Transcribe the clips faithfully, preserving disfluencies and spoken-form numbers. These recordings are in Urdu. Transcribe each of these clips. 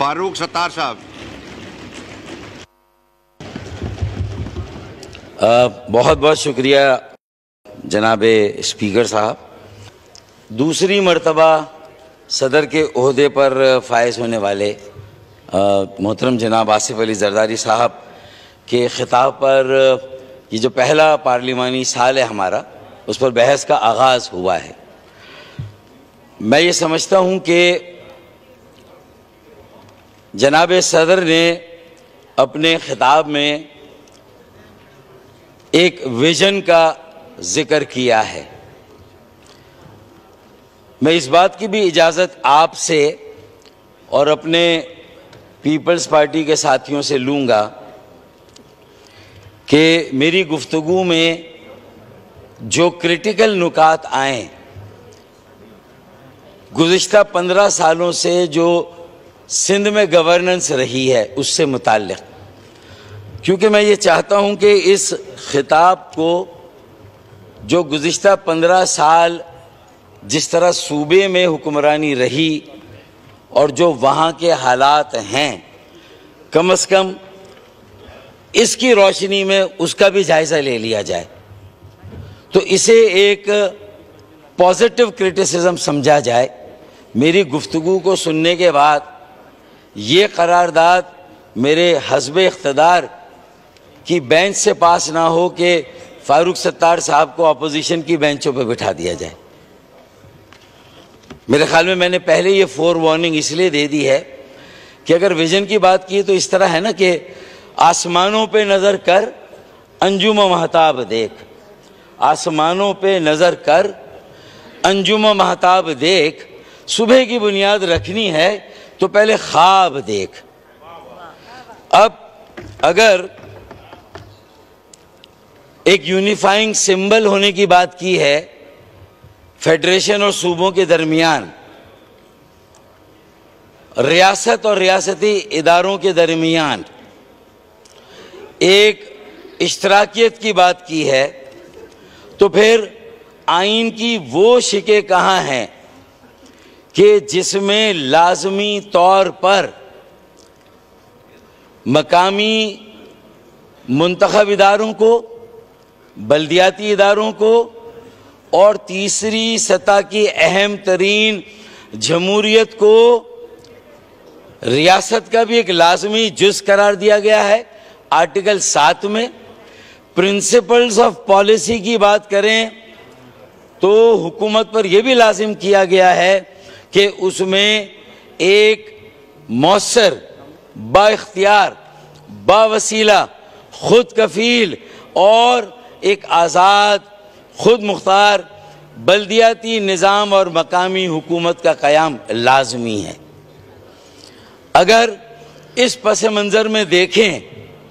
फारूक सत्तार साहब। बहुत बहुत शुक्रिया जनाब स्पीकर साहब। दूसरी मर्तबा सदर के ओहदे पर फायज होने वाले मोहतरम जनाब आसिफ अली जरदारी साहब के खिताब पर ये जो पहला पार्लिमानी साल है हमारा, उस पर बहस का आगाज़ हुआ है। मैं ये समझता हूँ कि जनाब सदर ने अपने खिताब में एक विजन का जिक्र किया है। मैं इस बात की भी इजाज़त आपसे और अपने पीपल्स पार्टी के साथियों से लूँगा कि मेरी गुफ्तगू में जो क्रिटिकल नुकात आए, गुज़िश्ता पंद्रह सालों से जो सिंध में गवर्नेंस रही है उससे मुताल्लिक़, क्योंकि मैं ये चाहता हूँ कि इस खिताब को जो गुज़िश्ता पंद्रह साल जिस तरह सूबे में हुक्मरानी रही और जो वहाँ के हालात हैं, कम अज़ कम इसकी रोशनी में उसका भी जायज़ा ले लिया जाए, तो इसे एक पॉजिटिव क्रिटिसिज्म समझा जाए। मेरी गुफ्तगू को सुनने के बाद ये करारदाद मेरे हस्बे इख्तदार की बेंच से पास ना हो कि फारूक सत्तार साहब को अपोजिशन की बेंचों पर बिठा दिया जाए। मेरे ख्याल में मैंने पहले ये फोर वार्निंग इसलिए दे दी है कि अगर विजन की बात की तो इस तरह है ना कि आसमानों पे नज़र कर अंजुम महताब देख, आसमानों पे नज़र कर अंजुम महताब देख, सुबह की बुनियाद रखनी है तो पहले ख्वाब देख। अब अगर एक यूनिफाइंग सिंबल होने की बात की है फेडरेशन और सूबों के दरमियान, रियासत और रियासती इदारों के दरमियान एक इश्तराकियत की बात की है, तो फिर आइन की वो शिकें कहाँ हैं कि जिसमें लाजमी तौर पर मकामी मुंतखब इदारों को, बल्दियाती इदारों को और तीसरी सतह की अहम तरीन जमहूरियत को रियासत का भी एक लाजमी जुज़ करार दिया गया है। आर्टिकल सात में प्रिंसिपल्स ऑफ पॉलिसी की बात करें तो हुकूमत पर यह भी लाजिम किया गया है कि उसमें एक मौसर, बाइख्तियार, बावसीला, खुद कफील और एक आज़ाद खुद मुख्तार बल्दियाती निज़ाम और मकामी हुकूमत का क़याम लाजमी है। अगर इस पस मंज़र में देखें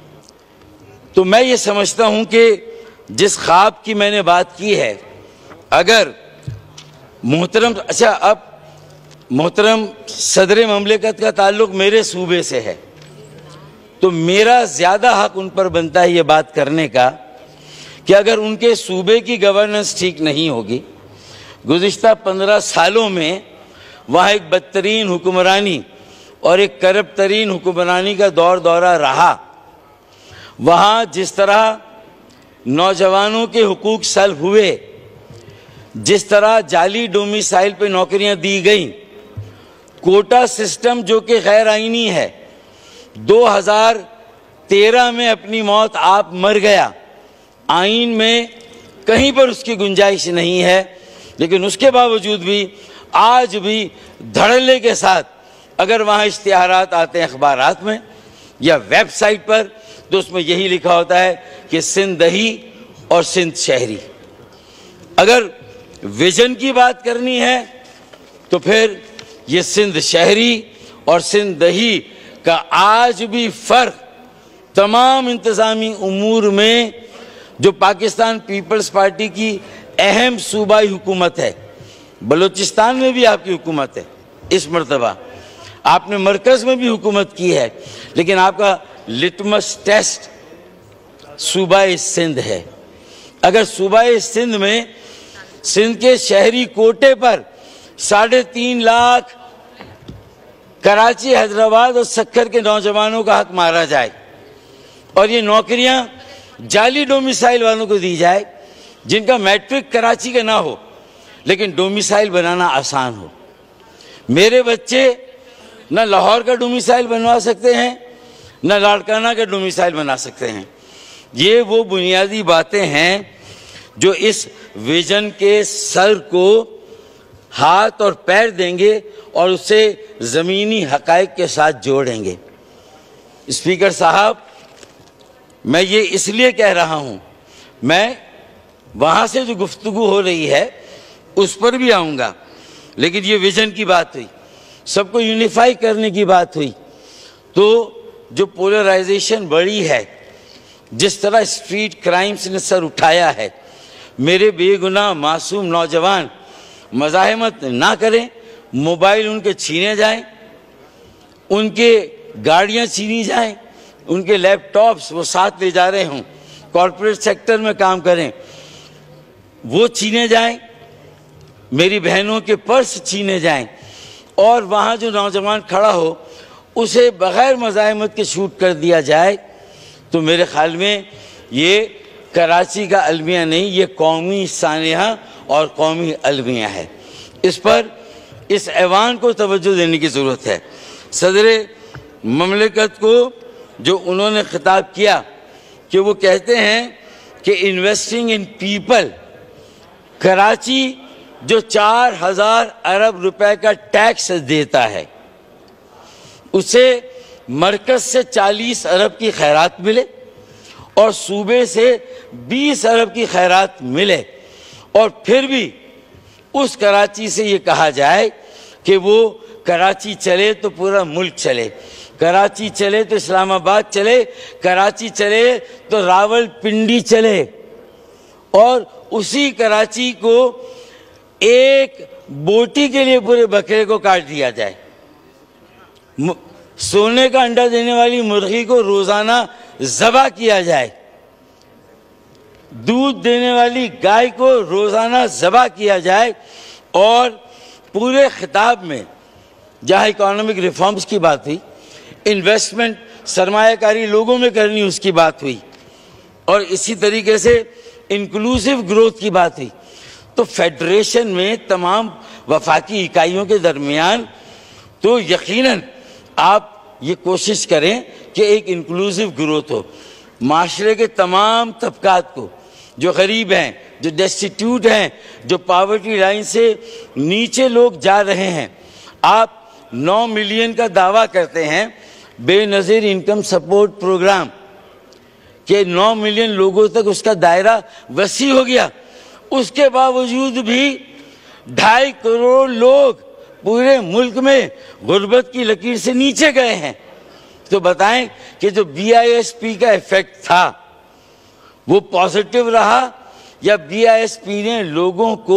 तो मैं ये समझता हूँ कि जिस ख्वाब की मैंने बात की है, अगर मोहतरम अच्छा अब मोहतरम सदर ममलिकत का ताल्लुक़ मेरे सूबे से है, तो मेरा ज़्यादा हक़ उन पर बनता है ये बात करने का कि अगर उनके सूबे की गवर्नेंस ठीक नहीं होगी, गुज़िश्ता पंद्रह सालों में वहाँ एक बदतरीन हुक्मरानी और एक करप्ट तरीन हुक्मरानी का दौर दौरा रहा, वहाँ जिस तरह नौजवानों के हुकूक सल्ब हुए, जिस तरह जाली डोमिसाइल पे नौकरियाँ दी गईं, कोटा सिस्टम जो कि गैर आइनी है, दो हज़ार तेरह में अपनी मौत आप मर गया, आइन में कहीं पर उसकी गुंजाइश नहीं है, लेकिन उसके बावजूद भी आज भी धड़ल्ले के साथ अगर वहाँ इश्तिहारात आते हैं अखबारात में या वेबसाइट पर, तो उसमें यही लिखा होता है कि सिंध दही और सिंध शहरी। अगर विजन की बात करनी है तो फिर ये सिंध शहरी और सिंध दही का आज भी फ़र्क तमाम इंतज़ामी उमूर में जो पाकिस्तान पीपल्स पार्टी की अहम सूबाई हुकूमत है, बलूचिस्तान में भी आपकी हुकूमत है, इस मरतबा आपने मरकज़ में भी हुकूमत की है, लेकिन आपका लिटमस टेस्ट सूबाई सिंध है। अगर सूबाई सिंध में सिंध के शहरी कोटे पर साढ़े तीन लाख कराची, हैदराबाद और सक्कर के नौजवानों का हक मारा जाए और ये नौकरियां जाली डोमिसाइल वालों को दी जाए जिनका मैट्रिक कराची का ना हो लेकिन डोमिसाइल बनाना आसान हो। मेरे बच्चे न लाहौर का डोमिसाइल बनवा सकते हैं न लाड़काना का डोमिसाइल बना सकते हैं। ये वो बुनियादी बातें हैं जो इस विजन के सर को हाथ और पैर देंगे और उसे ज़मीनी हक़ाइक़ के साथ जोड़ेंगे। स्पीकर साहब, मैं ये इसलिए कह रहा हूँ, मैं वहाँ से जो गुफ्तगू हो रही है उस पर भी आऊँगा, लेकिन ये विजन की बात हुई, सबको यूनिफाई करने की बात हुई, तो जो पोलराइजेशन बढ़ी है, जिस तरह स्ट्रीट क्राइम्स ने सर उठाया है, मेरे बेगुनाह मासूम नौजवान मज़ाहमत ना करें, मोबाइल उनके छीने जाएं, उनके गाड़ियां छीनी जाएं, उनके लैपटॉप्स वो साथ ले जा रहे हों, कॉर्पोरेट सेक्टर में काम करें वो छीने जाएं, मेरी बहनों के पर्स छीने जाएं और वहाँ जो नौजवान खड़ा हो उसे बग़ैर मज़ाहमत के शूट कर दिया जाए, तो मेरे ख्याल में ये कराची का अलमिया नहीं, ये कौमी सानिया और कौमी अलमिया है। इस पर इस ऐवान को तवज्जो देने की ज़रूरत है। सदरे ममलिकत को जो उन्होंने खिताब किया कि वो कहते हैं कि इन्वेस्टिंग इन पीपल, कराची जो चार हजार अरब रुपए का टैक्स देता है उसे मरकज़ से चालीस अरब की खैरात मिले और सूबे से बीस अरब की खैरात मिले और फिर भी उस कराची से ये कहा जाए कि वो कराची चले तो पूरा मुल्क चले, कराची चले तो इस्लामाबाद चले, कराची चले तो रावलपिंडी चले और उसी कराची को एक बोटी के लिए पूरे बकरे को काट दिया जाए, सोने का अंडा देने वाली मुर्गी को रोजाना ज़बह किया जाए, दूध देने वाली गाय को रोजाना ज़बह किया जाए और पूरे खिताब में जहाँ इकोनॉमिक रिफॉर्म्स की बात हुई, इन्वेस्टमेंट सरमायाकारी लोगों में करनी उसकी बात हुई और इसी तरीके से इंक्लूसिव ग्रोथ की बात हुई, तो फेडरेशन में तमाम वफाकी इकाइयों के दरमियान तो यकीनन आप ये कोशिश करें कि एक इंक्लूसिव ग्रोथ हो, माशरे के तमाम तबकात को, जो गरीब हैं, जो डेस्टिट्यूट हैं, जो पावर्टी लाइन से नीचे लोग जा रहे हैं। आप नौ मिलियन का दावा करते हैं बेनज़ीर इनकम सपोर्ट प्रोग्राम के नौ मिलियन लोगों तक उसका दायरा वसी हो गया, उसके बावजूद भी ढाई करोड़ लोग पूरे मुल्क में गुर्बत की लकीर से नीचे गए हैं। तो बताएं कि जो बी आई एस पी का इफेक्ट था वो पॉजिटिव रहा या बी आई एस पी ने लोगों को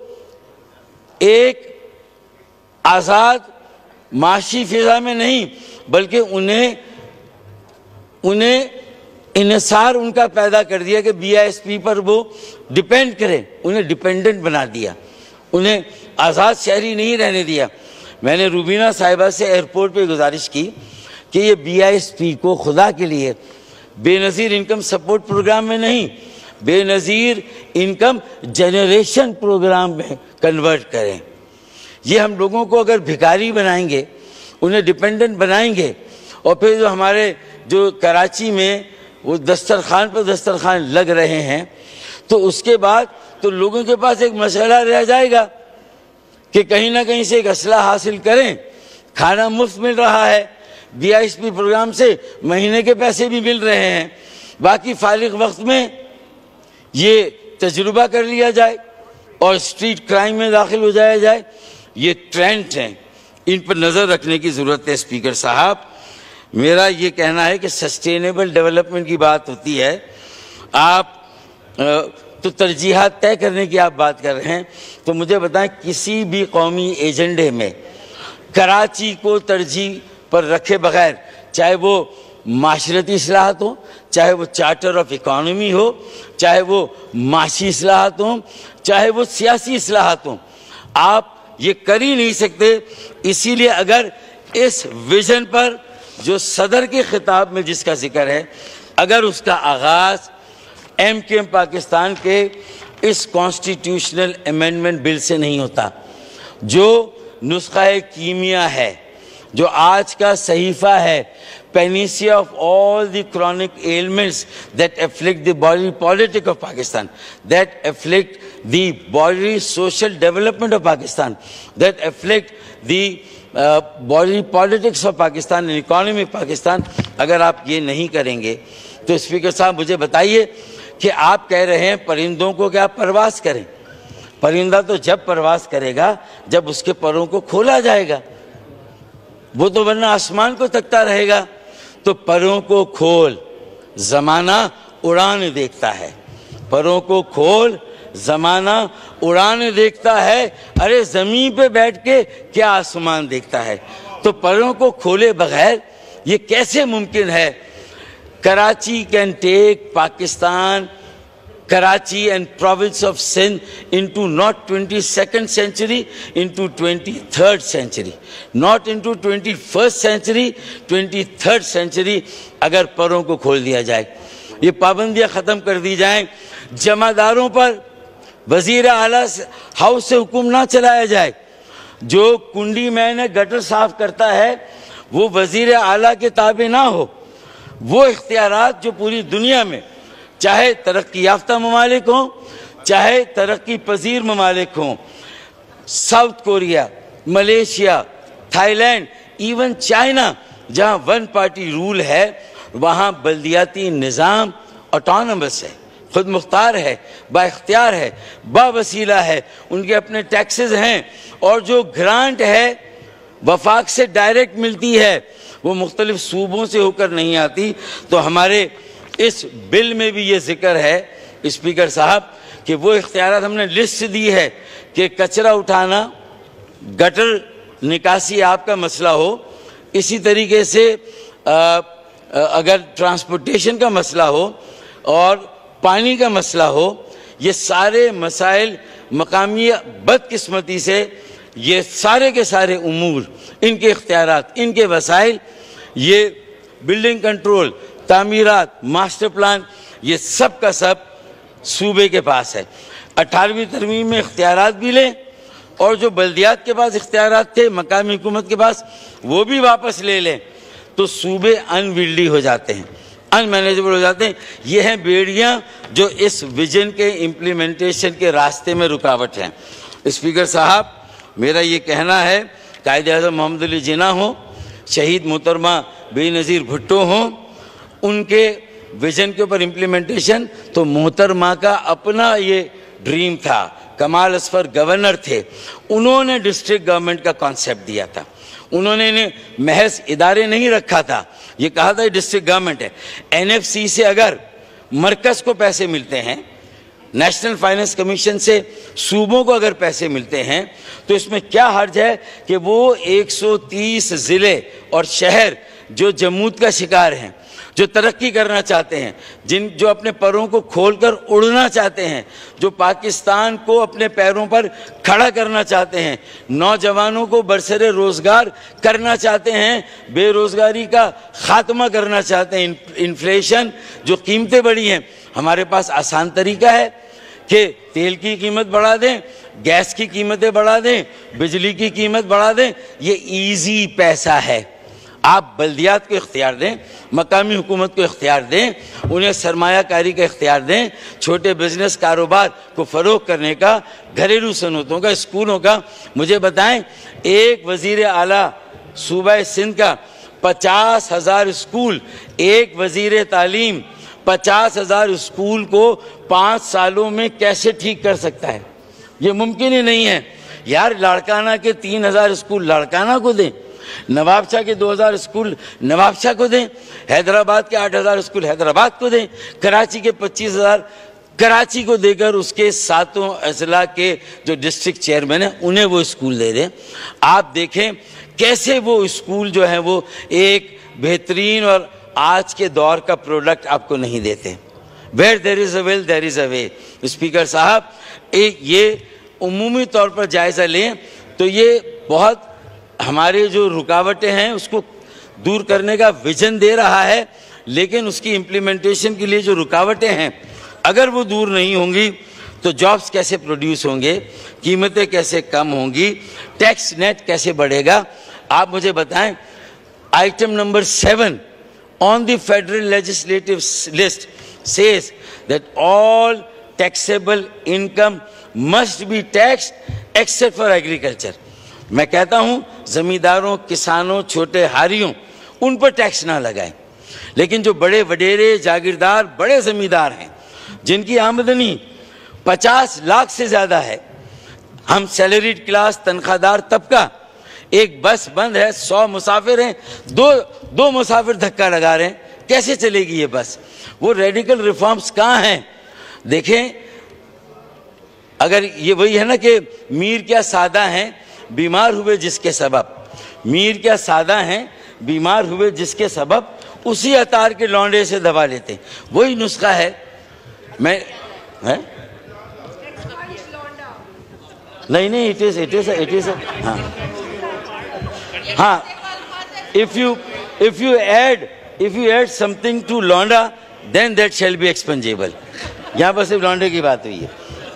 एक आज़ाद माशी फिजा में नहीं बल्कि उन्हें उन्हें इन्हिसार उनका पैदा कर दिया कि बी आई एस पी पर वो डिपेंड करें, उन्हें डिपेंडेंट बना दिया, उन्हें आज़ाद शहरी नहीं रहने दिया। मैंने रूबीना साहिबा से एयरपोर्ट पे गुजारिश की कि ये बी आई एस पी को खुदा के लिए बेनज़ीर इनकम सपोर्ट प्रोग्राम में नहीं, बेनज़ीर इनकम जनरेशन प्रोग्राम में कन्वर्ट करें। ये हम लोगों को अगर भिखारी बनाएंगे, उन्हें डिपेंडेंट बनाएंगे और फिर जो हमारे जो कराची में वो दस्तरखान पर दस्तरखान लग रहे हैं, तो उसके बाद तो लोगों के पास एक मसला रह जाएगा कि कहीं ना कहीं से एक असला हासिल करें, खाना मुफ्त मिल रहा है, B I S P program से महीने के पैसे भी मिल रहे हैं, बाकी फारिग वक्त में ये तजुर्बा कर लिया जाए और स्ट्रीट क्राइम में दाखिल हो जाया जाए। ये ट्रेंड हैं, इन पर नज़र रखने की ज़रूरत है। स्पीकर साहब, मेरा ये कहना है कि सस्टेनेबल डेवलपमेंट की बात होती है, आप तो तरजीहात तय करने की आप बात कर रहे हैं, तो मुझे बताएं किसी भी कौमी एजेंडे में कराची को तरजीह पर रखे बगैर, चाहे वो माशरती इस्लाहत हो, चाहे वो चार्टर ऑफ इकॉनमी हो, चाहे वो माशी इस्लाहत हो, चाहे वो सियासी इस्लाहत हो, आप ये कर ही नहीं सकते। इसीलिए अगर اس ویژن پر جو صدر کے خطاب میں جس کا ذکر ہے، اگر اس کا آغاز ایم کیو ایم پاکستان کے اس کانسٹیٹیوشنل امینڈمنٹ بل سے نہیں ہوتا، جو نسخہ کیمیا ہے، جو آج کا صحیفہ ہے، panacea of all the chronic ailments that afflict the body politic of Pakistan, that afflict the body social development of Pakistan, that afflict the uh, body politics of Pakistan and economy of Pakistan. اگر آپ یہ نہیں کریں گے تو اسپیکر صاحب مجھے بتائیے کہ آپ کہہ رہے ہیں پرندوں کو کہ آپ پرواز کریں. پرندہ تو جب پرواز کرے گا جب اس کے پروں کو کھولا جائے گا، وہ تو ورنہ آسمان کو تکتا رہے گا. تو پروں کو کھول، زمانہ اڑان دیکھتا ہے. پروں کو کھول، زمانہ اڑان دیکھتا ہے. ارے زمین پہ بیٹھ کے کیا آسمان دیکھتا ہے. تو پروں کو کھولے بغیر یہ کیسے ممکن ہے؟ Karachi can take Pakistan Karachi and province of Sindh into not twenty-second century, into twenty-third century. Not into twenty-first century, twenty-third century اگر پروں کو کھول دیا جائے. یہ پابندیاں ختم کر دی جائیں. جمعداروں پر وزیر اعلیٰ ہاؤس سے حکم نہ چلایا جائے. جو کنڈی میں نے گٹر صاف کرتا ہے وہ وزیر اعلیٰ کے تابع نہ ہو. وہ اختیارات جو پوری دنیا میں چاہے ترقی یافتہ ممالک ہوں چاہے ترقی پذیر ممالک ہوں، South Korea, Malaysia, Thailand, even China, جہاں ون پارٹی رول ہے وہاں بلدیاتی نظام آٹونومس ہے، خود مختار ہے، با اختیار ہے، با وسیلہ ہے. ان کے اپنے ٹیکسز ہیں اور جو گرانٹ ہے وفاق سے ڈائریکٹ ملتی ہے وہ مختلف صوبوں سے ہو کر نہیں آتی. تو ہمارے اس بل میں بھی یہ ذکر ہے اسپیکر صاحب کہ وہ اختیارات ہم نے لسٹ دی ہے کہ کچرا اٹھانا، گٹر نکاسی آپ کا مسئلہ ہو، اسی طریقے سے اگر ٹرانسپورٹیشن کا مسئلہ ہو اور پانی کا مسئلہ ہو، یہ سارے مسائل مقامی بدقسمتی سے یہ سارے کے سارے امور، ان کے اختیارات، ان کے وسائل، یہ بلڈنگ کنٹرول، تعمیرات، ماسٹر پلان، یہ سب کا سب صوبے کے پاس ہے. اٹھارہویں ترمیم میں اختیارات بھی لیں اور جو بلدیات کے پاس اختیارات تھے مقامی حکومت کے پاس وہ بھی واپس لے لیں تو صوبے ان ویلڈی ہو جاتے ہیں، ان مینیجبل ہو جاتے ہیں. یہ ہیں بیڑیاں جو اس ویژن کے امپلیمنٹیشن کے راستے میں رکاوٹ ہیں. اسپیکر صاحب میرا یہ کہنا ہے قائد اعظم محمد علی جناح ہوں، شہید محترمہ بے نظیر بھٹو ہوں، ان کے ویژن کے اوپر امپلیمنٹیشن تو محترمہ کا اپنا یہ ڈریم تھا. کمال اصفر گورنر تھے، انہوں نے ڈسٹرکٹ گورنمنٹ کا کانسیپٹ دیا تھا. انہوں نے انہیں محض ادارے نہیں رکھا تھا، یہ کہا تھا یہ ڈسٹرکٹ گورنمنٹ ہے. این ایف سی سے اگر مرکز کو پیسے ملتے ہیں، نیشنل فائنانس کمیشن سے صوبوں کو اگر پیسے ملتے ہیں تو اس میں کیا حرج ہے کہ وہ ایک سو تیس ضلع اور شہر جو جمود کا شکار ہیں، جو ترقی کرنا چاہتے ہیں، جن جو اپنے پروں کو کھول کر اڑنا چاہتے ہیں، جو پاکستان کو اپنے پیروں پر کھڑا کرنا چاہتے ہیں، نوجوانوں کو برسر روزگار کرنا چاہتے ہیں، بے روزگاری کا خاتمہ کرنا چاہتے ہیں، انفلیشن جو قیمتیں بڑھی ہیں، ہمارے پاس آسان طریقہ ہے کہ تیل کی قیمت بڑھا دیں، گیس کی قیمتیں بڑھا دیں، بجلی کی قیمت بڑھا دیں. یہ ایزی پیسہ ہے. آپ بلدیات کو اختیار دیں، مقامی حکومت کو اختیار دیں، انہیں سرمایہ کاری کا اختیار دیں، چھوٹے بزنس کاروبار کو فروغ کرنے کا، گھریلو صنعتوں کا، اسکولوں کا. مجھے بتائیں ایک وزیر اعلیٰ صوبہ سندھ کا پچاس ہزار اسکول، ایک وزیر تعلیم پچاس ہزار اسکول کو پانچ سالوں میں کیسے ٹھیک کر سکتا ہے؟ یہ ممکن ہی نہیں ہے. یار لاڑکانہ کے تین ہزار اسکول لاڑکانہ کو دیں، نواب شاہ کے دو ہزار اسکول نواب شاہ کو دیں، حیدرآباد کے آٹھ ہزار اسکول حیدرآباد کو دیں، کراچی کے پچیس ہزار کراچی کو دے کر اس کے ساتوں اضلاع کے جو ڈسٹرکٹ چیئرمین ہیں انہیں وہ اسکول دے دیں. آپ دیکھیں کیسے وہ اسکول جو ہیں وہ ایک بہترین اور آج کے دور کا پروڈکٹ آپ کو نہیں دیتے. where there is a will there is a way. Speaker صاحب ایک یہ عمومی طور پر جائزہ لیں تو یہ بہت ہمارے جو رکاوٹیں ہیں اس کو دور کرنے کا ویژن دے رہا ہے، لیکن اس کی امپلیمنٹیشن کے لیے جو رکاوٹیں ہیں اگر وہ دور نہیں ہوں گی تو جابس کیسے پروڈیوس ہوں گے، قیمتیں کیسے کم ہوں گی، ٹیکس نیٹ کیسے بڑھے گا؟ آپ مجھے بتائیں، item number seven on the federal legislative list says that all taxable income must be taxed except for agriculture. میں کہتا ہوں زمینداروں، کسانوں، چھوٹے ہاریوں ان پر ٹیکس نہ لگائیں، لیکن جو بڑے وڈیرے جاگیردار بڑے زمیندار ہیں جن کی آمدنی پچاس لاکھ سے زیادہ ہے، ہم سیلریڈ کلاس تنخواہ دار طبقہ، ایک بس بند ہے، سو مسافر ہیں، دو دو مسافر دھکا لگا رہے ہیں، کیسے چلے گی یہ بس؟ وہ ریڈیکل ریفارمز کہاں ہیں؟ دیکھیں، اگر یہ وہی ہے نا کہ میر کیا سادہ ہیں بیمار ہوئے جس کے سبب، میر کیا سادہ ہیں بیمار ہوئے جس کے سبب، اسی عطار کے لونڈے سے دوا لیتے ہیں، وہی نسخہ ہے۔ میں نہیں نہیں it is it is it is ہاں ہاں if you if you add if you add something to لونڈا then that shall be expungable۔ یہاں پر صرف لونڈے کی بات ہوئی ہے،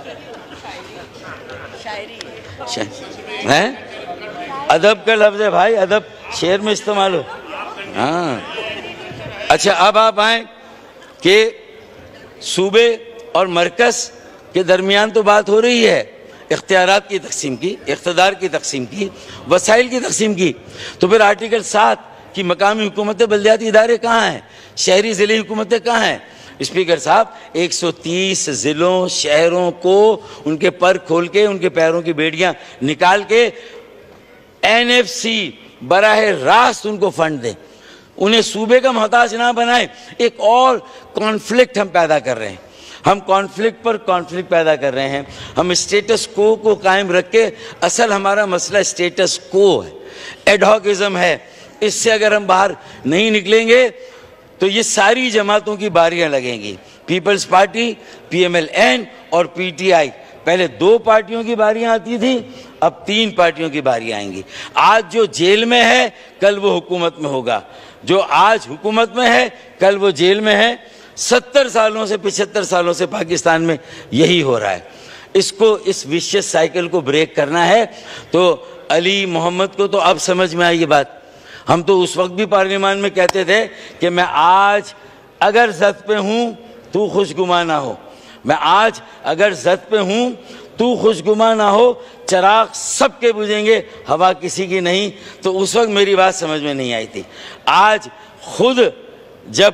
ہے ادب کا لفظ ہے بھائی، ادب شعر میں استعمال ہو۔ ہاں اچھا، اب آپ آئیں کہ صوبے اور مرکز کے درمیان تو بات ہو رہی ہے اختیارات کی تقسیم کی، اقتدار کی تقسیم کی، وسائل کی تقسیم کی، تو پھر آرٹیکل سات کی مقامی حکومتیں بلدیاتی ادارے کہاں ہیں؟ شہری ضلعی حکومتیں کہاں ہیں؟ اسپیکر صاحب، ایک سو تیس ضلعوں شہروں کو ان کے پر کھول کے ان کے پیروں کی بیڑیاں نکال کے این ایف سی براہ راست ان کو فنڈ دیں، انہیں صوبے کا محتاج نہ بنائیں۔ ایک اور کانفلکٹ ہم پیدا کر رہے ہیں، ہم کانفلکٹ پر کانفلکٹ پیدا کر رہے ہیں، ہم اسٹیٹس کو کو قائم رکھ کے، اصل ہمارا مسئلہ اسٹیٹس کو ہے، ایڈ ہاکزم ہے، اس سے اگر ہم باہر نہیں نکلیں گے تو یہ ساری جماعتوں کی باریاں لگیں گی، Peoples Party, P M L N اور پی ٹی آئی۔ پہلے دو پارٹیوں کی باریاں آتی تھی، اب تین پارٹیوں کی باریاں آئیں گی۔ آج جو جیل میں ہے کل وہ حکومت میں ہوگا، جو آج حکومت میں ہے کل وہ جیل میں ہے۔ ستر سالوں سے پچہتر سالوں سے پاکستان میں یہی ہو رہا ہے۔ اس کو، اس ویشیس سائیکل کو بریک کرنا ہے تو علی محمد کو تو اب سمجھ میں آئی یہ بات۔ ہم تو اس وقت بھی پارلیمان میں کہتے تھے کہ میں آج اگر زد پہ ہوں تو خوشگما نہ ہو، میں آج اگر زد پہ ہوں تو خوشگما نہ ہو، چراغ سب کے بجھیں گے، ہوا کسی کی نہیں۔ تو اس وقت میری بات سمجھ میں نہیں آئی تھی۔ آج خود جب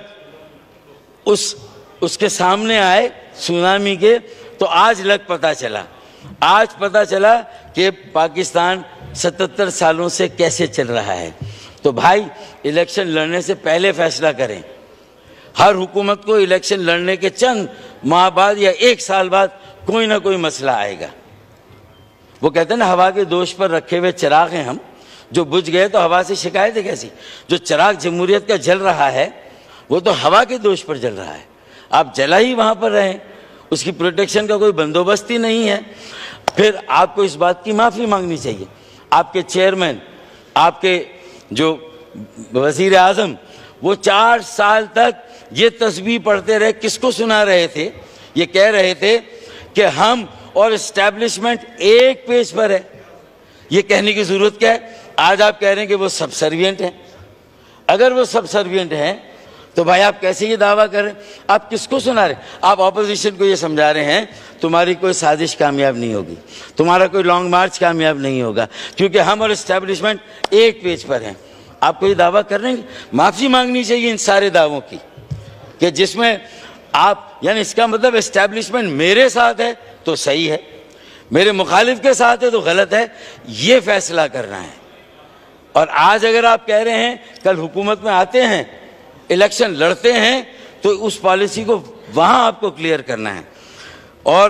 اس اس کے سامنے آئے سونامی کے، تو آج لگ پتہ چلا، آج پتہ چلا کہ پاکستان ستتر سالوں سے کیسے چل رہا ہے۔ تو بھائی، الیکشن لڑنے سے پہلے فیصلہ کریں۔ ہر حکومت کو الیکشن لڑنے کے چند ماہ بعد یا ایک سال بعد کوئی نہ کوئی مسئلہ آئے گا۔ وہ کہتے ہیں نا، ہوا کے دوش پر رکھے ہوئے چراغ ہیں ہم، جو بجھ گئے تو ہوا سے شکایت ہے کیسی؟ جو چراغ جمہوریت کا جل رہا ہے وہ تو ہوا کے دوش پر جل رہا ہے، آپ جلا ہی وہاں پر رہیں، اس کی پروٹیکشن کا کوئی بندوبست ہی نہیں ہے۔ پھر آپ کو اس بات کی معافی مانگنی چاہیے۔ آپ کے چیئرمین، آپ کے جو وزیر اعظم، وہ چار سال تک یہ تسبیح پڑھتے رہے، کس کو سنا رہے تھے؟ یہ کہہ رہے تھے کہ ہم اور اسٹیبلشمنٹ ایک پیج پر ہے۔ یہ کہنے کی ضرورت کیا ہے؟ آج آپ کہہ رہے ہیں کہ وہ سب سروینٹ ہیں۔ اگر وہ سب سروینٹ ہیں تو بھائی آپ کیسے یہ دعویٰ کر رہے ہیں؟ آپ کس کو سنا رہے ہیں؟ آپ اپوزیشن کو یہ سمجھا رہے ہیں تمہاری کوئی سازش کامیاب نہیں ہوگی، تمہارا کوئی لانگ مارچ کامیاب نہیں ہوگا، کیونکہ ہم اور اسٹیبلشمنٹ ایک پیج پر ہیں۔ آپ کو یہ دعویٰ کر رہے ہیں، معافی مانگنی چاہیے ان سارے دعووں کی، کہ جس میں آپ، یعنی اس کا مطلب اسٹیبلشمنٹ میرے ساتھ ہے تو صحیح ہے، میرے مخالف کے ساتھ ہے تو غلط ہے، یہ فیصلہ کرنا ہے۔ اور آج اگر آپ کہہ رہے ہیں کل حکومت میں آتے ہیں، الیکشن لڑتے ہیں، تو اس پالیسی کو وہاں آپ کو کلیئر کرنا ہے۔ اور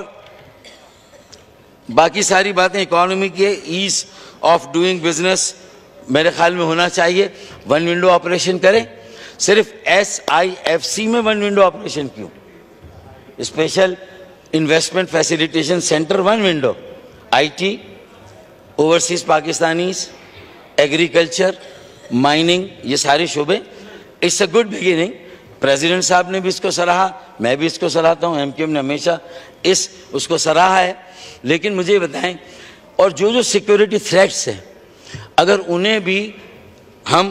باقی ساری باتیں اکانومی کی، ایز آف ڈوئنگ بزنس میرے خیال میں ہونا چاہیے۔ ون ونڈو آپریشن کریں، صرف ایس آئی ایف سی میں ون ونڈو آپریشن کیوں؟ Special investment facilitation centre one window, I T, overseas Pakistanis, agriculture, mining, یہ سارے شعبے. It's a good beginning. President صاحب نے بھی اس کو سراہا, میں بھی اس کو سراہتا ہوں, ایم کیو ایم نے ہمیشہ اس اس کو سراہا ہے. لیکن مجھے بتائیں, اور جو جو سیکیورٹی تھریٹس ہیں, اگر انہیں بھی ہم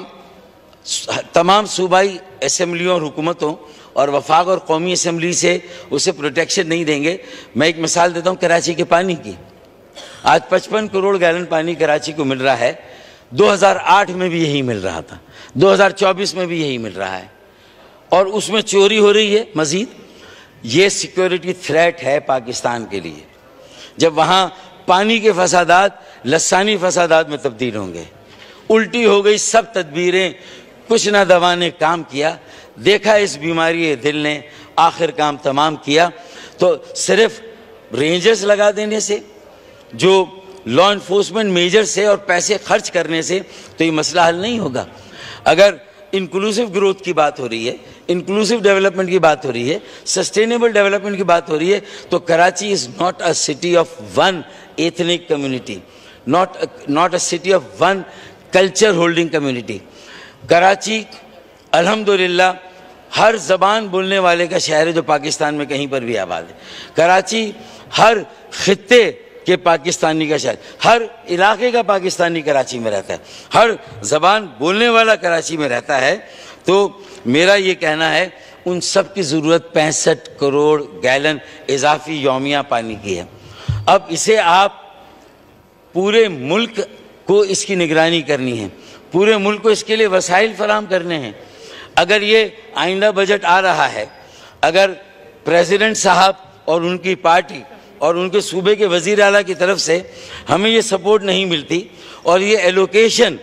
تمام صوبائی اسمبلیوں اور حکومتوں اور وفاق اور قومی اسمبلی سے اسے پروٹیکشن نہیں دیں گے. میں ایک مثال دیتا ہوں کراچی کے پانی کی. آج پچپن کروڑ گیلن پانی کراچی کو مل رہا ہے. دو ہزار آٹھ میں بھی یہی مل رہا تھا, دو ہزار چوبیس میں بھی یہی مل رہا ہے, اور اس میں چوری ہو رہی ہے مزید. یہ سیکیورٹی تھریٹ ہے پاکستان کے لیے. جب وہاں پانی کے فسادات لسانی فسادات میں تبدیل ہوں گے, الٹی ہو گئی سب تدبیریں, کچھ نہ دوا نے کام کیا, دیکھا اس بیماری دل نے آخر کام تمام کیا. تو صرف رینجرز لگا دینے سے, جو لا انفورسمنٹ میجر سے اور پیسے خرچ کرنے سے تو یہ مسئلہ حل نہیں ہوگا. اگر انکلوسیو گروتھ کی بات ہو رہی ہے, انکلوسیو ڈیولپمنٹ کی بات ہو رہی ہے, سسٹینیبل ڈیولپمنٹ کی بات ہو رہی ہے, تو Karachi is not a city of one ethnic community, not not a city of one culture holding community. Karachi الحمدللہ ہر زبان بولنے والے کا شہر ہے جو پاکستان میں کہیں پر بھی آباد ہے. کراچی ہر خطے کہ پاکستانی کا شہر, ہر علاقے کا پاکستانی کراچی میں رہتا ہے, ہر زبان بولنے والا کراچی میں رہتا ہے. تو میرا یہ کہنا ہے ان سب کی ضرورت پینسٹھ کروڑ گیلن اضافی یومیہ پانی کی ہے. اب اسے آپ پورے ملک کو اس کی نگرانی کرنی ہے, پورے ملک کو اس کے لیے وسائل فراہم کرنے ہیں. اگر یہ آئندہ بجٹ آ رہا ہے, اگر پریزیڈنٹ صاحب اور ان کی پارٹی اور ان کے صوبے کے وزیر اعلیٰ کی طرف سے ہمیں یہ سپورٹ نہیں ملتی, اور یہ ایلوکیشن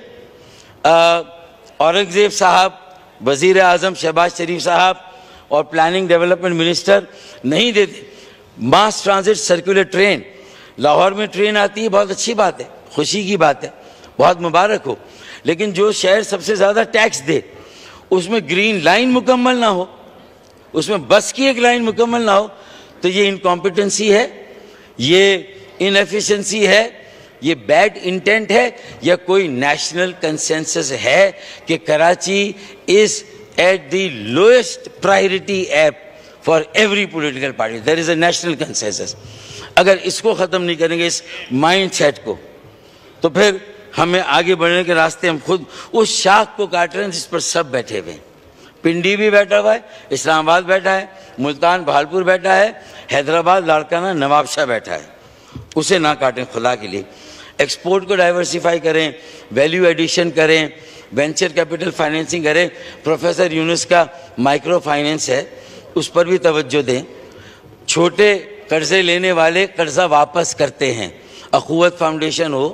اورنگزیب صاحب, وزیر اعظم شہباز شریف صاحب اور پلاننگ ڈیولپمنٹ منسٹر نہیں دیتے. Mass transit circular train Lahore میں ٹرین آتی ہے, بہت اچھی بات ہے, خوشی کی بات ہے, بہت مبارک ہو. لیکن جو شہر سب سے زیادہ ٹیکس دے اس میں گرین لائن مکمل نہ ہو, اس میں بس کی ایک لائن مکمل نہ ہو, تو یہ انکمپیٹنسی ہے, یہ انیفیشنسی ہے, یہ بیڈ انٹینٹ ہے, یا کوئی نیشنل کنسنسس ہے کہ Karachi is at the lowest priority app for every political party. There is a national consensus. اگر اس کو ختم نہیں کریں گے, اس مائنڈ سیٹ کو, تو پھر ہمیں آگے بڑھنے کے راستے ہم خود اس شاخ کو کاٹ رہے ہیں جس پر سب بیٹھے ہوئے ہیں. پنڈی بھی بیٹھا ہوا ہے, اسلام آباد بیٹھا ہے, ملتان بہالپور بیٹھا ہے, حیدرآباد لاڑکانہ نواب شاہ بیٹھا ہے. اسے نہ کاٹیں خدا کے لیے. ایکسپورٹ کو ڈائیورسیفائی کریں, ویلیو ایڈیشن کریں, وینچر کیپٹل فائنینسنگ کریں. پروفیسر یونس کا مائکرو فائنینس ہے, اس پر بھی توجہ دیں. چھوٹے قرضے لینے والے قرضہ واپس کرتے ہیں. اخوت فاؤنڈیشن ہو,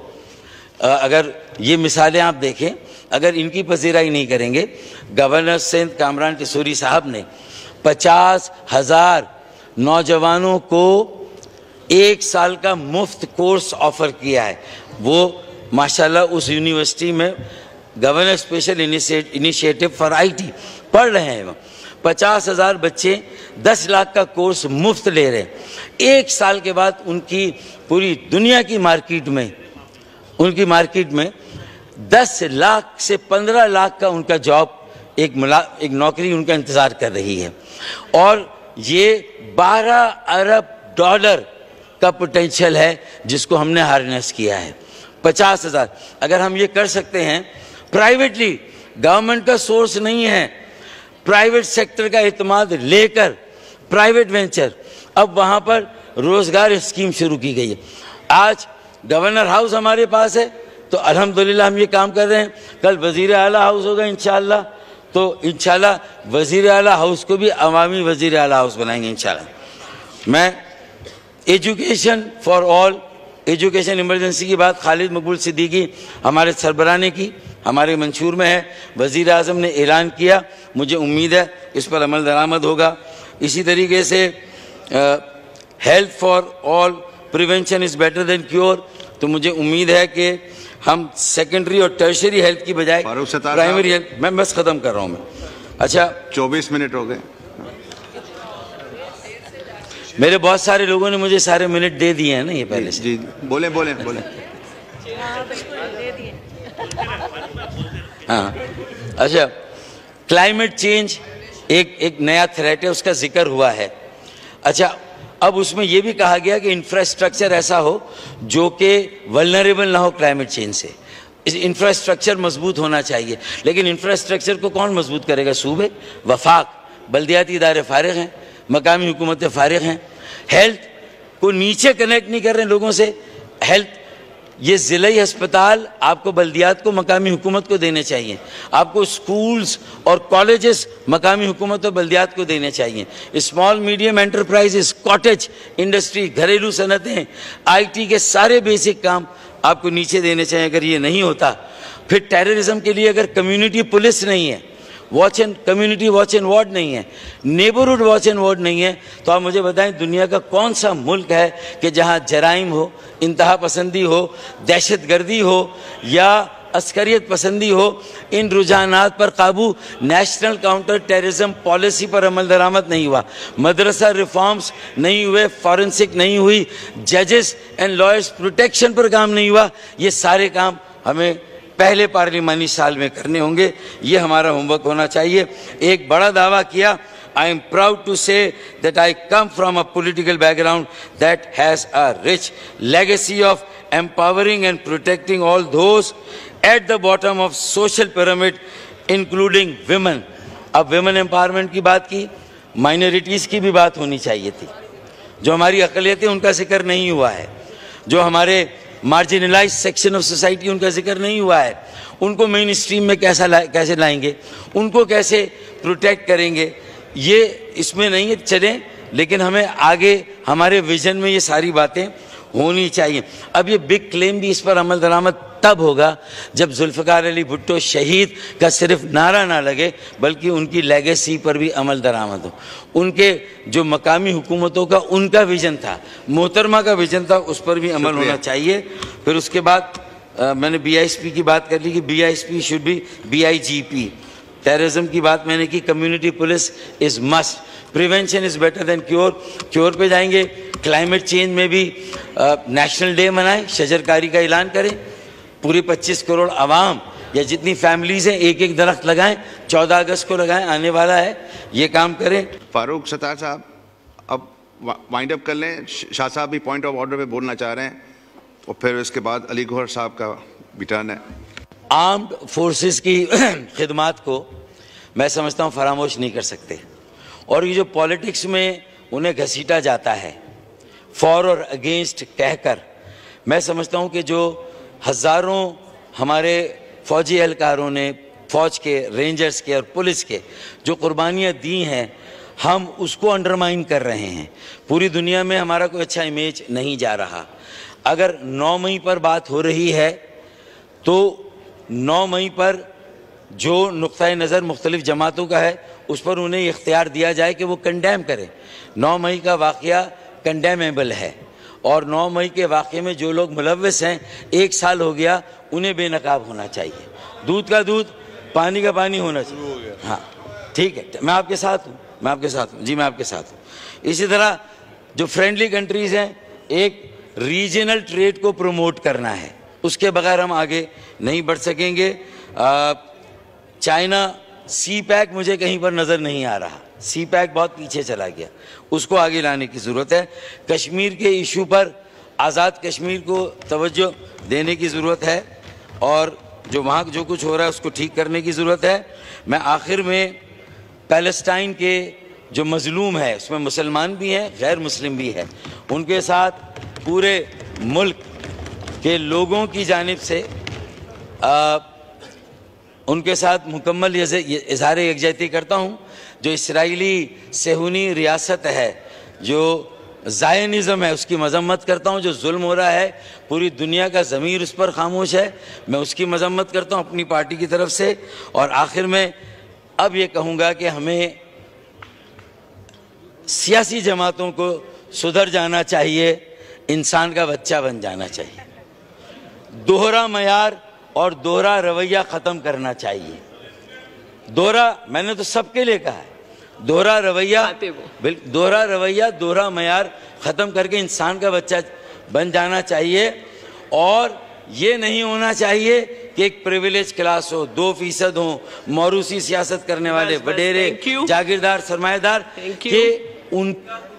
اگر یہ مثالیں آپ دیکھیں, اگر ان کی پذیرائی نہیں کریں گے. گورنر سندھ کامران ٹیسوری صاحب نے پچاس ہزار نوجوانوں کو ایک سال کا مفت کورس آفر کیا ہے. وہ ماشاءاللہ اس یونیورسٹی میں governor special initiative for I T پڑھ رہے ہیں. پچاس ہزار بچے دس لاکھ کا کورس مفت لے رہے ہیں. ایک سال کے بعد ان کی پوری دنیا کی مارکیٹ میں ان کی مارکیٹ میں دس لاکھ سے پندرہ لاکھ کا ان کا جاب, ایک ملا ایک نوکری ان کا انتظار کر رہی ہے. اور یہ بارہ ارب ڈالر کا پوٹینشیل ہے جس کو ہم نے ہارنیس کیا ہے. پچاس ہزار اگر ہم یہ کر سکتے ہیں پرائیویٹلی, گورنمنٹ کا سورس نہیں ہے, پرائیویٹ سیکٹر کا اعتماد لے کر پرائیویٹ وینچر, اب وہاں پر روزگار اسکیم شروع کی گئی ہے. آج گورنر ہاؤس ہمارے پاس ہے تو الحمدللہ ہم یہ کام کر رہے ہیں. کل وزیر اعلیٰ ہاؤس ہوگا انشاءاللہ, تو انشاءاللہ وزیر اعلیٰ ہاؤس کو بھی عوامی وزیر اعلیٰ ہاؤس بنائیں گے انشاءاللہ. میں education for all, education emergency کی بات خالد مقبول صدیقی ہمارے سربراہ نے کی, ہمارے منشور میں ہے. وزیر اعظم نے اعلان کیا, مجھے امید ہے اس پر عمل درآمد ہوگا. اسی طریقے سے health for all, prevention is better than cure, تو مجھے امید ہے کہ ہم سیکنڈری اور ٹرشری ہیلتھ کی بجائے پرائمری ہیلتھ, میں بس ختم کر رہا ہوں میں. اچھا چوبیس منٹ ہو گئے. میرے بہت سارے لوگوں نے مجھے سارے منٹ دے دیے ہیں نا یہ پہلے سے. جی بولیں بولیں بولیں. ہاں اچھا کلائمیٹ چینج ایک ایک نیا تھریٹ ہے, اس کا ذکر ہوا ہے. اچھا اب اس میں یہ بھی کہا گیا کہ انفراسٹرکچر ایسا ہو جو کہ ولنریبل نہ ہو کلائمیٹ چینج سے. انفراسٹرکچر مضبوط ہونا چاہیے, لیکن انفراسٹرکچر کو کون مضبوط کرے گا؟ صوبے, وفاق, بلدیاتی ادارے فارغ ہیں, مقامی حکومتیں فارغ ہیں. ہیلتھ کو نیچے کنیکٹ نہیں کر رہے ہیں لوگوں سے. ہیلتھ یہ ضلعی ہسپتال آپ کو بلدیات کو مقامی حکومت کو دینے چاہیے, آپ کو اسکولز اور کالجز مقامی حکومت اور بلدیات کو دینے چاہیے. Small medium enterprises, cottage industry, گھریلو صنعتیں, آئی ٹی کے سارے بیسک کام آپ کو نیچے دینے چاہیے. اگر یہ نہیں ہوتا پھر ٹیررزم کے لیے اگر کمیونٹی پولیس نہیں ہے, watch and community watch and ward نہیں ہے, نیبرہڈ واچ اینڈ وارڈ نہیں ہے, تو آپ مجھے بتائیں دنیا کا کون سا ملک ہے کہ جہاں جرائم ہو, انتہا پسندی ہو, دہشت گردی ہو یا عسکریت پسندی ہو, ان رجحانات پر قابو, نیشنل کاؤنٹر ٹیررزم پالیسی پر عمل درآمد نہیں ہوا, مدرسہ ریفارمز نہیں ہوئے, فورنسک نہیں ہوئی, ججز اینڈ لائرز پروٹیکشن پر کام نہیں ہوا. یہ سارے کام ہمیں پہلے پارلیمانی سال میں کرنے ہوں گے, یہ ہمارا ہوم ورک ہونا چاہیے. ایک بڑا دعویٰ کیا, I am proud to say that I come from a political background that has a rich legacy of empowering and protecting all those at the bottom of social pyramid, including women. اب women empowerment کی بات کی, minorities کی بھی بات ہونی چاہیے تھی. جو ہماری اقلیتیں ان کا ذکر نہیں ہوا ہے, جو ہمارے مارجنلائز سیکشن آف سوسائٹی ان کا ذکر نہیں ہوا ہے, ان کو مین اسٹریم میں کیسا کیسے لائیں گے, ان کو کیسے پروٹیکٹ کریں گے, یہ اس میں نہیں ہے. چلیں لیکن ہمیں آگے ہمارے ویژن میں یہ ساری باتیں ہونی چاہیے. اب یہ بگ کلیم بھی اس پر عمل درآمد تب ہوگا جب ذوالفقار علی بھٹو شہید کا صرف نعرہ نہ لگے بلکہ ان کی لیگیسی پر بھی عمل درآمد ہو. ان کے جو مقامی حکومتوں کا ان کا ویژن تھا, محترمہ کا ویژن تھا, اس پر بھی عمل ہونا چاہیے. پھر اس کے بعد میں نے بی آئی ایس پی کی بات کر لی کہ B I S P should be B I G P. Terrorism کی بات میں نے کی, community police is must, prevention is better than cure. Cure پہ جائیں گے, کلائمیٹ چینج میں بھی نیشنل ڈے منائیں, شجرکاری کا اعلان کریں, پوری پچیس کروڑ عوام یا جتنی فیملیز ہیں ایک ایک درخت لگائیں, چودہ اگست کو لگائیں, آنے والا ہے, یہ کام کریں. فاروق ستار صاحب اب وائنڈ اپ کر لیں. شاہ صاحب بھی پوائنٹ آف آرڈر پہ بولنا چاہ رہے ہیں, اور پھر اس کے بعد علی گوہر صاحب کا بھی ٹرن ہے. آرمڈ فورسز کی خدمات کو میں سمجھتا ہوں فراموش نہیں کر سکتے, اور یہ جو پالیٹکس میں انہیں گھسیٹا جاتا ہے فار اور اگینسٹ کہہ کر, میں سمجھتا ہوں کہ جو ہزاروں ہمارے فوجی اہلکاروں نے فوج کے, رینجرز کے اور پولیس کے جو قربانیاں دی ہیں, ہم اس کو انڈرمائن کر رہے ہیں. پوری دنیا میں ہمارا کوئی اچھا امیج نہیں جا رہا. اگر نو مئی پر بات ہو رہی ہے تو نو مئی پر جو نقطۂ نظر مختلف جماعتوں کا ہے اس پر انہیں اختیار دیا جائے کہ وہ کنڈیم کریں. نو مئی کا واقعہ کنڈیمیبل ہے, اور نو مئی کے واقعے میں جو لوگ ملوث ہیں ایک سال ہو گیا, انہیں بے نقاب ہونا چاہیے. دودھ کا دودھ, پانی کا پانی ہونا چاہیے. ہاں ٹھیک ہے, میں آپ کے ساتھ ہوں, میں آپ کے ساتھ ہوں, جی میں آپ کے ساتھ ہوں. اسی طرح جو فرینڈلی کنٹریز ہیں, ایک ریجنل ٹریڈ کو پروموٹ کرنا ہے, اس کے بغیر ہم آگے نہیں بڑھ سکیں گے. چائنا سی پیک مجھے کہیں پر نظر نہیں آ رہا, سی پیک بہت پیچھے چلا گیا, اس کو آگے لانے کی ضرورت ہے. کشمیر کے ایشو پر آزاد کشمیر کو توجہ دینے کی ضرورت ہے, اور جو وہاں جو کچھ ہو رہا ہے اس کو ٹھیک کرنے کی ضرورت ہے. میں آخر میں پیلسٹائن کے جو مظلوم ہے, اس میں مسلمان بھی ہیں, غیر مسلم بھی ہے, ان کے ساتھ پورے ملک کے لوگوں کی جانب سے آ, ان کے ساتھ مکمل اظہار یکجہتی کرتا ہوں. جو اسرائیلی صہیونی ریاست ہے, جو زائنزم ہے, اس کی مذمت کرتا ہوں. جو ظلم ہو رہا ہے, پوری دنیا کا ضمیر اس پر خاموش ہے, میں اس کی مذمت کرتا ہوں اپنی پارٹی کی طرف سے. اور آخر میں اب یہ کہوں گا کہ ہمیں سیاسی جماعتوں کو سدھر جانا چاہیے, انسان کا بچہ بن جانا چاہیے. دوہرا معیار اور دوہرا رویہ ختم کرنا چاہیے. دوہرا, میں نے تو سب کے لیے کہا ہے, دوہرا رویہ, دوہرا رویہ دوہرا معیار ختم کر کے انسان کا بچہ بن جانا چاہیے. اور یہ نہیں ہونا چاہیے کہ ایک پریویلیج کلاس ہو, دو فیصد ہوں, موروثی سیاست کرنے والے, وڈیرے, جاگیردار, سرمایہ دار, کہ ان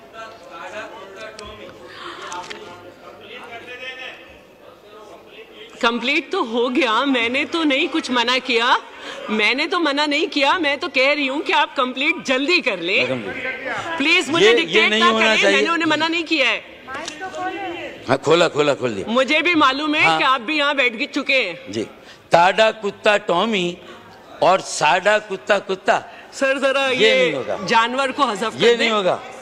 کمپلیٹ تو ہو گیا. میں نے تو نہیں کچھ منع کیا, میں نے تو منع نہیں کیا, میں تو کہہ رہی ہوں کہ آپ کمپلیٹ جلدی کر لیں پلیز. مجھے ڈکٹیٹ نہ کریں, میں نے انہیں منع نہیں کیا ہے. ہاں کھولا کھولا کھول دیا. مجھے بھی معلوم ہے کہ آپ بھی یہاں بیٹھ چکے ہیں. جی, تاڈا کتا ٹامی اور ساڈا کتا کتا, سر ذرا یہ جانور کو حذف کر دیں. یہ نہیں ہوگا.